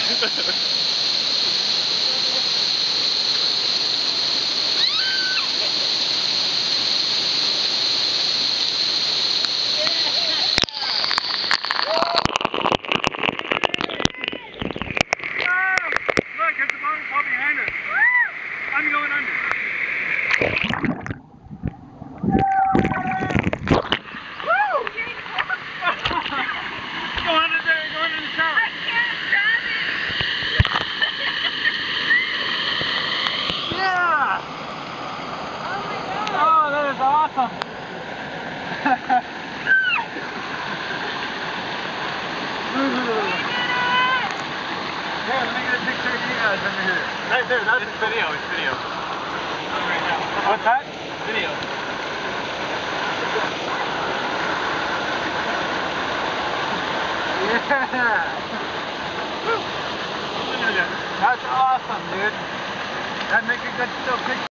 I'm going under. Woo! Go under there, go under the shower. I can't grab it. Yeah! Oh my God! Oh, that is awesome. Here, let me get a picture of you guys under here. Right there, that's video, it's video. Right now. What's that? Video. Yeah! Woo. That's awesome, dude. That'd make a good still picture.